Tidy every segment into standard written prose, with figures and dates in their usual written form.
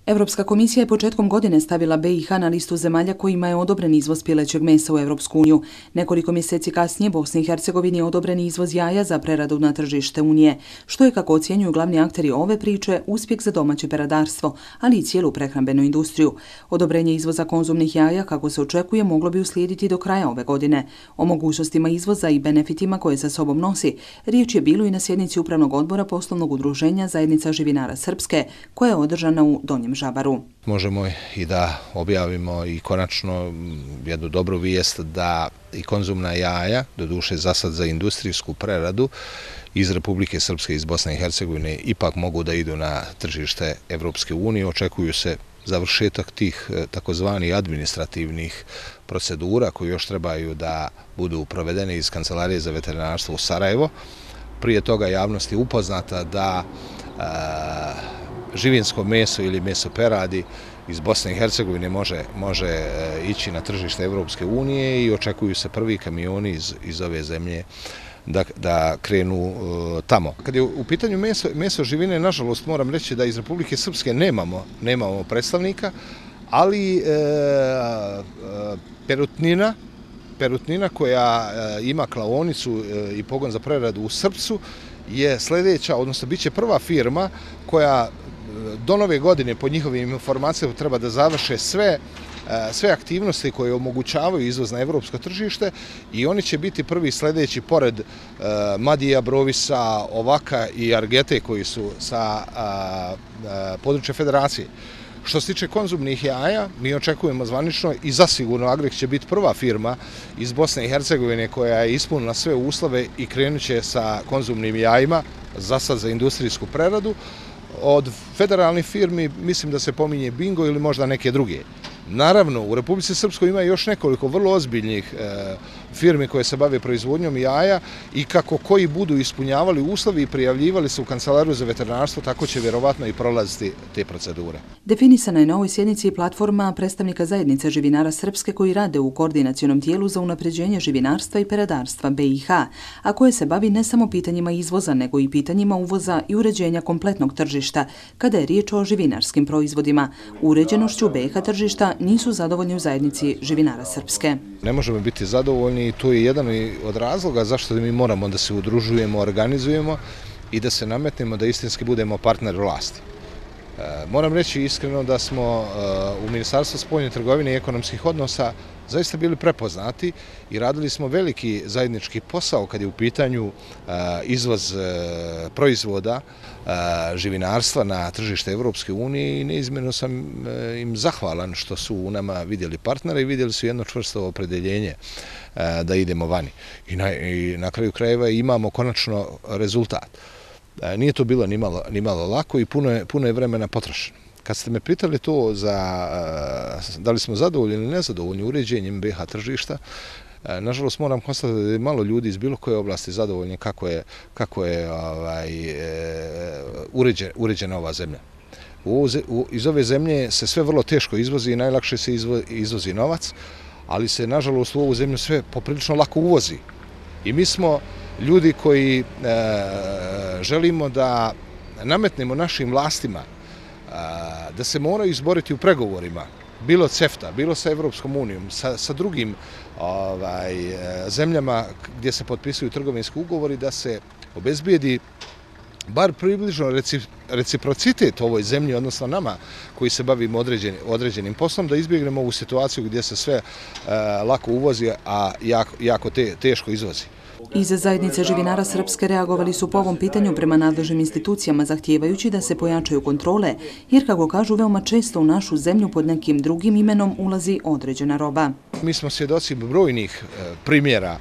Europska komisija je početkom godine stavila BiH na listu zemalja kojima je odobren izvoz pilećeg mesa u Europsku uniju. Nekoliko mjeseci kasnije Bosni i Hercegovini je odobren izvoz jaja za preradu na tržište Unije, što je, kako ocjenjuju glavni akteri ove priče, uspjeh za domaće peradarstvo, ali i cijelu prehrambenu industriju. Odobrenje izvoza konzumnih jaja, kako se očekuje, moglo bi uslijediti do kraja ove godine. O mogućnostima izvoza i benefitima koje sa sobom nosi riječ je bilo i na sjednici Upravnog odbora poslovnog udruženja Zajednica živinara Srpske, koja je održana u Donjem Žabaru. Možemo i da objavimo i konačno jednu dobru vijest da i konzumna jaja, doduše zasad za industrijsku preradu, iz Republike Srpske, iz Bosne i Hercegovine, ipak mogu da idu na tržište Evropske unije. Očekuju se završetak tih takozvani administrativnih procedura koji još trebaju da budu provedene iz Kancelarije za veterinarstvo u Sarajevo. Prije toga javnost je upoznata da živinsko meso ili meso peradi iz Bosne i Hercegovine može ići na tržište Evropske unije i očekuju se prvi kamioni iz ove zemlje da krenu tamo. Kad je u pitanju meso živine, nažalost moram reći da iz Republike Srpske nemamo predstavnika, ali perutnina koja ima klaonicu i pogon za preradu u Srpcu je sljedeća, odnosno bit će prva firma koja do nove godine, po njihovim informacijama, treba da završe sve aktivnosti koje omogućavaju izvoz na evropsko tržište i oni će biti prvi sljedeći pored Madija, Brovisa, Ovaka i Argete koji su sa područja federacije. Što se tiče konzumnih jaja, mi očekujemo zvanično i zasigurno Agrek će biti prva firma iz Bosne i Hercegovine koja je ispunila sve uslove i krenut će sa konzumnim jajima, zasad za industrijsku preradu. Od federalnih firmi mislim da se pominje Bingo ili možda neke druge. Naravno, u Republici Srpskoj ima još nekoliko vrlo ozbiljnih firmi koje se bave proizvodnjom jaja i kako koji budu ispunjavali uslovi i prijavljivali se u Kancelariju za veterinarstvo, tako će vjerovatno i prolaziti te procedure. Definisana je na ovoj sjednici platforma predstavnika Zajednice živinara Srpske koji rade u koordinacionom tijelu za unapređenje živinarstva i peradarstva BiH, a koje se bavi ne samo pitanjima izvoza, nego i pitanjima uvoza i uređenja kompletnog tržišta, kada je riječ o živinarskim proizvodima. Uređenošću BiH tržišta nisu zadovoljni u Zajednici živinara Srpske. Ne možemo biti zadovoljni i to je jedan od razloga zašto mi moramo da se udružujemo, organizujemo i da se nametnemo da istinski budemo partner vlasti. Moram reći iskreno da smo u Ministarstvu spoljne trgovine i ekonomskih odnosa zaista bili prepoznati i radili smo veliki zajednički posao kad je u pitanju izvoz proizvoda živinarstva na tržište Evropske unije i neizmjerno sam im zahvalan što su u nama vidjeli partnera i vidjeli su jedno čvrsto opredeljenje da idemo vani. I na kraju krajeva imamo konačno rezultat. Nije to bilo ni malo lako i puno je vremena potrošeno. Kad ste me pitali to da li smo zadovoljni ili nezadovoljni uređenjem BiH tržišta, nažalost moram konstatovati da je malo ljudi iz bilo koje oblasti zadovoljni kako je uređena ova zemlja. Iz ove zemlje se sve vrlo teško izvozi i najlakše se izvozi novac, ali se nažalost u ovu zemlju sve poprilično lako uvozi. I mi smo ljudi koji želimo da nametnemo našim vlastima da se moraju izboriti u pregovorima, bilo CEFTA, bilo sa Evropskom unijom, sa drugim zemljama gdje se potpisuju trgovinski ugovori, da se obezbijedi bar približno reciprocitet ovoj zemlji, odnosno nama koji se bavimo određenim poslom, da izbjegnemo ovu situaciju gdje se sve lako uvozi, a jako teško izvozi. Iz Zajednice živinara Srpske reagovali su po ovom pitanju prema nadležnim institucijama zahtijevajući da se pojačaju kontrole, jer kako kažu veoma često u našu zemlju pod nekim drugim imenom ulazi određena roba. Mi smo svjedoci brojnih primjera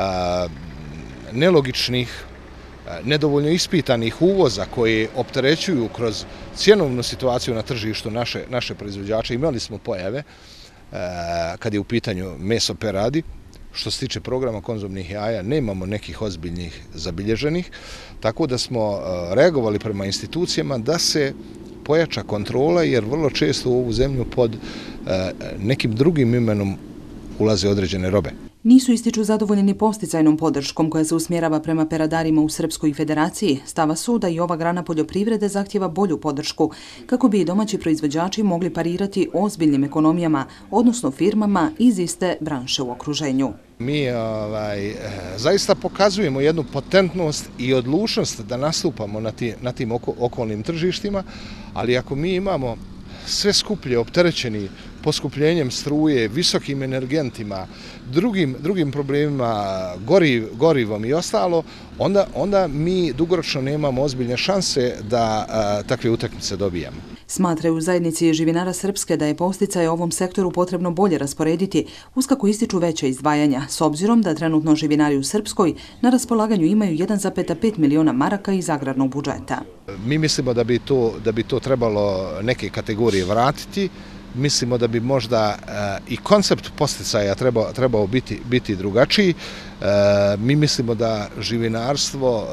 nelogičnih, nedovoljno ispitanih uvoza koji opterećuju kroz cjenovnu situaciju na tržištu naše proizvođače. Imali smo pojave kad je u pitanju meso peradi. Što se tiče programa konzumnih jaja, nemamo nekih ozbiljnih zabilježenih, tako da smo reagovali prema institucijama da se pojača kontrola, jer vrlo često u ovu zemlju pod nekim drugim imenom ulaze određene robe. Nisu ističu zadovoljeni posticajnom podrškom koja se usmjerava prema peradarima u Srpskoj federaciji. Stava su da i ova grana poljoprivrede zahtjeva bolju podršku kako bi i domaći proizvođači mogli parirati ozbiljnim ekonomijama, odnosno firmama iz iste branše u okruženju. Mi zaista pokazujemo jednu potentnost i odlučnost da nastupamo na tim okolnim tržištima, ali ako mi imamo sve skuplje opterećeni poskupljenjem struje, visokim energentima, drugim problemima, gorivom i ostalo, onda mi dugoročno nemamo ozbiljne šanse da takve utakmice dobijamo. Smatraju u zajednici živinara Srpske da je posticaje ovom sektoru potrebno bolje rasporediti, uz kako ističu veća izdvajanja, s obzirom da trenutno živinari u Srpskoj na raspolaganju imaju 1,5 miliona maraka iz agrarnog budžeta. Mi mislimo da bi to trebalo neke kategorije vratiti. Mislimo da bi možda i koncept posticaja trebao biti drugačiji. Mi mislimo da živinarstvo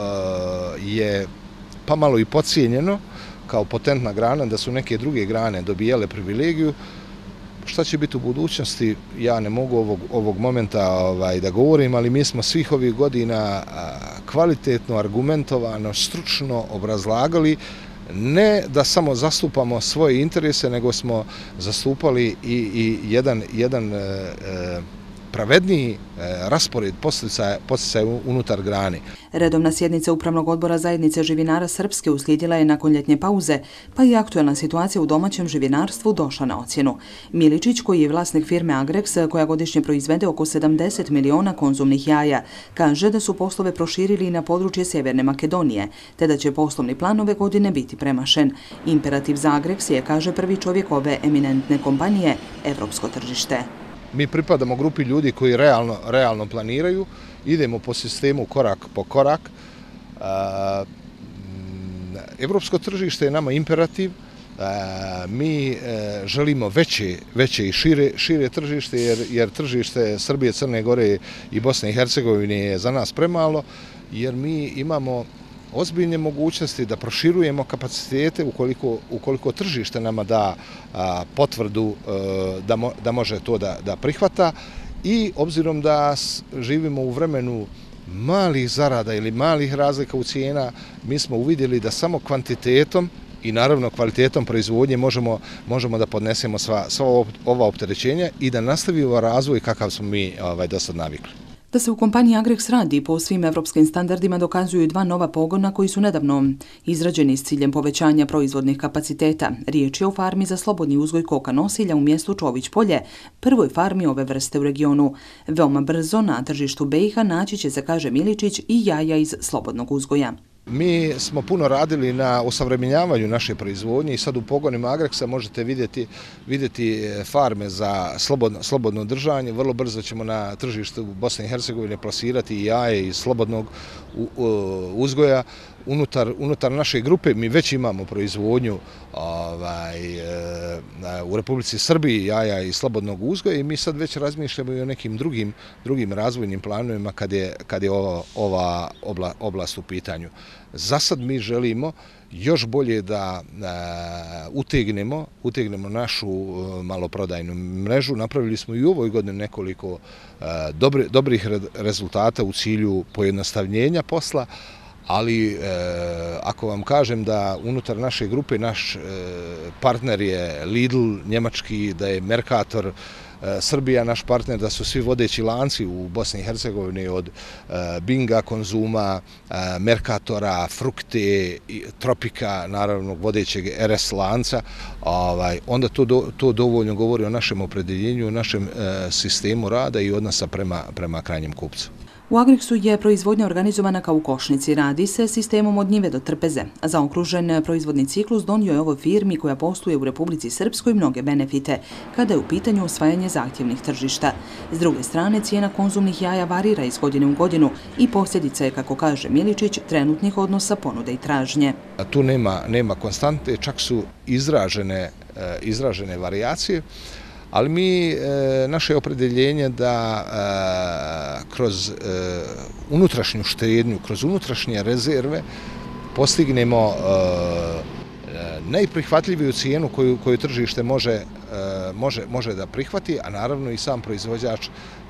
je pa malo i podcijenjeno kao potentna grana, da su neke druge grane dobijale privilegiju. Šta će biti u budućnosti, ja ne mogu ovog momenta da govorim, ali mi smo svih ovih godina kvalitetno, argumentovano, stručno obrazlagali, ne da samo zastupamo svoje interese, nego smo zastupali i jedan pravedniji raspored posticaja unutar grane. Redovna sjednica Upravnog odbora zajednice živinara Srpske uslijedila je nakon ljetnje pauze, pa i aktuelna situacija u domaćem živinarstvu došla na ocjenu. Miličić, koji je vlasnik firme Agrex, koja godišnje proizvede oko 70 miliona konzumnih jaja, kaže da su poslove proširili i na područje Sjeverne Makedonije, te da će poslovni plan ove godine biti premašen. Imperativ za Agrex je, kaže prvi čovjek ove eminentne kompanije, evropsko tržište. Mi pripadamo grupi ljudi koji realno planiraju, idemo po sistemu korak po korak. Evropsko tržište je nama imperativ, mi želimo veće i šire tržište, jer tržište Srbije, Crne Gore i Bosne i Hercegovine je za nas premalo, jer mi imamo ozbiljne mogućnosti da proširujemo kapacitete ukoliko tržište nama da potvrdu da može to da prihvata, i obzirom da živimo u vremenu malih zarada ili malih razlika u cijena, mi smo uvidjeli da samo kvantitetom i naravno kvalitetom proizvodnje možemo da podnesemo sva ova opterećenja i da nastavimo razvoj kakav smo mi do sad navikli. Da se u kompaniji Agrex radi po svim evropskim standardima dokazuju 2 nova pogona koji su nedavno izrađeni s ciljem povećanja proizvodnih kapaciteta. Riječ je o farmi za slobodni uzgoj koka nosilja u mjestu Čović Polje, prvoj farmi ove vrste u regionu. Veoma brzo na tržištu BiH naći će se, kaže Miličić, i jaja iz slobodnog uzgoja. Mi smo puno radili na osavremenjavanju naše proizvodnje i sad u pogonima Agrexa možete vidjeti farme za slobodno držanje. Vrlo brzo ćemo na tržištu Bosne i Hercegovine plasirati i jaje iz slobodnog uzgoja. Unutar naše grupe mi već imamo proizvodnju u Republici Srbiji jaja iz slobodnog uzgoja i mi sad već razmišljamo i o nekim drugim razvojnim planovima kad je ova oblast u pitanju. Za sad mi želimo još bolje da utegnemo našu maloprodajnu mrežu. Napravili smo i u ovoj godini nekoliko dobrih rezultata u cilju pojednostavljenja posla, ali ako vam kažem da unutar naše grupe naš partner je Lidl njemački, da je Mercator Srbija naš partner, da su svi vodeći lanci u Bosni i Hercegovini od Binga, Konzuma, Mercatora, Frukte, Tropika, naravno vodećeg RS lanca, onda to dovoljno govori o našem opredjeljenju, o našem sistemu rada i odnosa prema krajnjem kupcu. U Agrexu je proizvodnja organizovana kao u košnici. Radi se sistemom od njive do trpeze. Zaokružen proizvodni ciklus donio je ovoj firmi koja posluje u Republici Srpskoj mnoge benefite, kada je u pitanju osvajanje zahtjevnih tržišta. S druge strane, cijena konzumnih jaja varira iz godine u godinu i posljedica je, kako kaže Miličić, trenutnih odnosa ponude i tražnje. Tu nema konstante, čak su izražene varijacije. Ali mi, naše opredjeljenje da kroz unutrašnju štednju, kroz unutrašnje rezerve postignemo najprihvatljiviju cijenu koju tržište može da prihvati, a naravno i sam proizvođač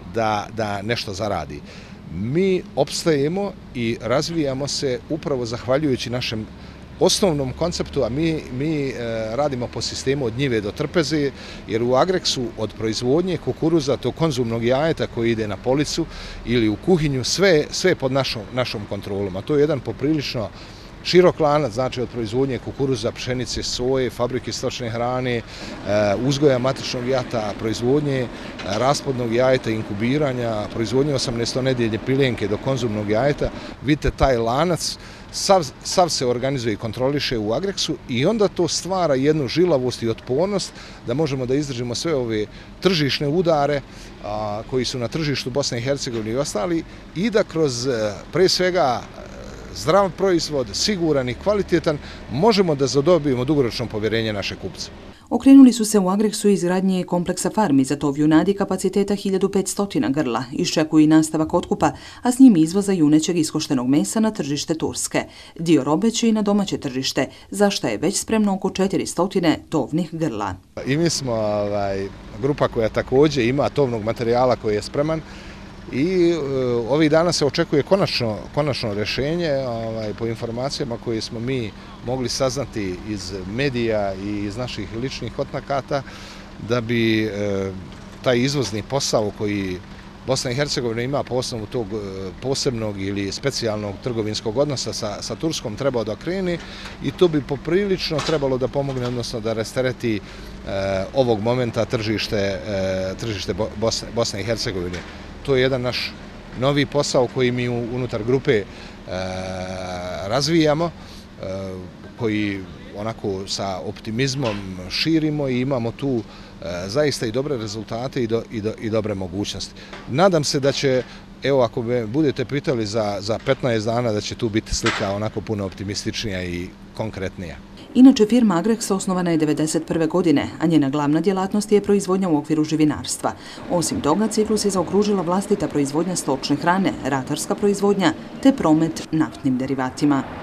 da nešto zaradi. Mi opstajemo i razvijamo se upravo zahvaljujući našem osnovnom konceptu, a mi radimo po sistemu od njive do trpeze, jer u Agreksu od proizvodnje kukuruza do konzumnog jajeta koji ide na policu ili u kuhinju, sve je pod našom kontrolom. A to je jedan poprilično širok lanac, znači od proizvodnje kukuruza, pšenice, soje, fabrike stočne hrane, uzgoja matičnog jata, proizvodnje rasplodnog jajeta, inkubiranja, proizvodnje 18-nedjelje pilenke do konzumnog jajeta. Vidite, taj lanac sav se organizuje i kontroliše u Agreksu i onda to stvara jednu žilavost i otpornost da možemo da izdržimo sve ove tržišne udare koji su na tržištu Bosne i Hercegovine i ostali i da kroz pre svega zdrav proizvod, siguran i kvalitetan, možemo da zadobijemo dugoročno povjerenje naše kupce. Okrenuli su se u Agreksu izgradnje kompleksa farmi za tov junadi kapaciteta 1500 grla, iščekuju i nastavak otkupa, a s njim izvoza junećeg iskoštenog mesa na tržište Turske. Dio robe će i na domaće tržište, za šta je već spremno oko 400 tovnih grla. I mi smo grupa koja također ima tovnog materijala koji je spreman, i ovih dana se očekuje konačno rješenje po informacijama koje smo mi mogli saznati iz medija i iz naših ličnih kontakata, da bi taj izvozni posao koji Bosna i Hercegovina ima po osnovu tog posebnog ili specijalnog trgovinskog odnosa sa Turskom trebao da krene i to bi poprilično trebalo da pomogne, odnosno da rastereti ovog momenta tržište Bosne i Hercegovine. To je jedan naš novi posao koji mi unutar grupe razvijamo, koji onako sa optimizmom širimo i imamo tu zaista i dobre rezultate i dobre mogućnosti. Nadam se da će, evo ako me budete pitali za 15 dana, da će tu biti slika onako puno optimističnija i konkretnija. Inače, firma Agreks osnovana je 1991. godine, a njena glavna djelatnost je proizvodnja u okviru živinarstva. Osim toga, ciklus je zaokružila vlastita proizvodnja stočne hrane, ratarska proizvodnja te promet naftnim derivatima.